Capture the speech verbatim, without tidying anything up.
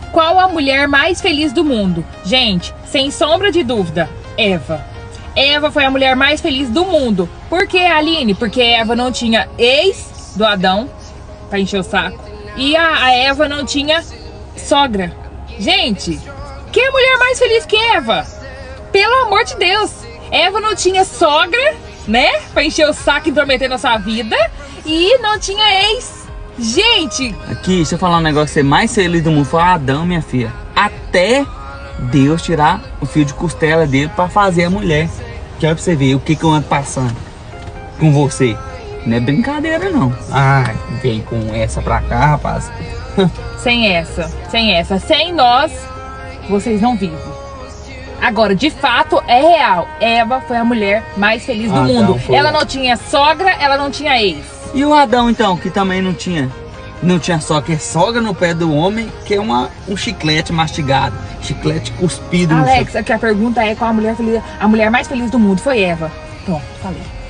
Qual a mulher mais feliz do mundo? Gente, sem sombra de dúvida, Eva. Eva foi a mulher mais feliz do mundo. Por que, Aline? Porque Eva não tinha ex do Adão pra encher o saco. E a, a Eva não tinha sogra. Gente, que mulher mais feliz que Eva? Pelo amor de Deus. Eva não tinha sogra, né? Pra encher o saco e intrometer na sua vida. E não tinha ex. Gente! Aqui, deixa eu falar um negócio. Você mais feliz do mundo foi Adão, minha filha. Até Deus tirar o fio de costela dele pra fazer a mulher. Que olha pra você ver o que, que eu ando passando com você. Não é brincadeira, não. Ai, vem com essa pra cá, rapaz. Sem essa, sem essa. Sem nós, vocês não vivem. Agora, de fato, é real. Eva foi a mulher mais feliz do Adão mundo. foi. Ela não tinha sogra, ela não tinha ex. E o Adão, então, que também não tinha. Não tinha só que é sogra no pé do homem, que é uma, um chiclete mastigado. Chiclete cuspido. Alex, aqui a pergunta é qual a mulher feliz, a mulher mais feliz do mundo? Foi Eva. Pronto, falei.